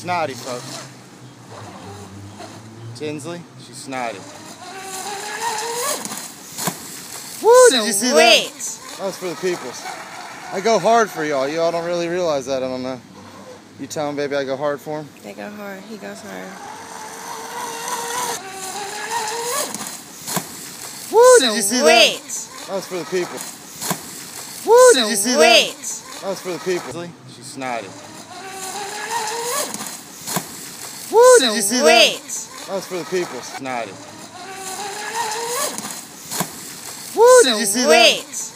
snotty, folks. Tinsley, she's snotty. Woo! Did you see that? That was for the peoples. I go hard for y'all. Y'all don't really realize that, I don't know. You tell him, baby, I go hard for him? They go hard. He goes hard. Woo! Did you see that? That was for the people. Woo! Did you see that? That was for the people. She's snotty. Woo! Did you see that? That was for the people. Snotty. Woo! Did you see that?